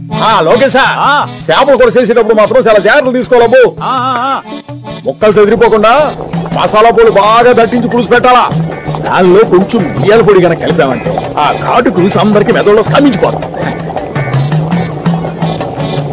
లోకేశా చేపలు కూడా చేసేటప్పుడు మాత్రం చాలా జాగ్రత్తలు తీసుకోవాలబ్బు. ముక్కలు చెదిరిపోకుండా మసాలా పొడి బాగా దట్టించి పులుసు పెట్టాలా. దానిలో కొంచెం బియ్యాల పొడి కనుక కలిపామంటే ఆ ఘాటు పులుసు అందరికి మెదడులో స్తంభించిపోతుంది.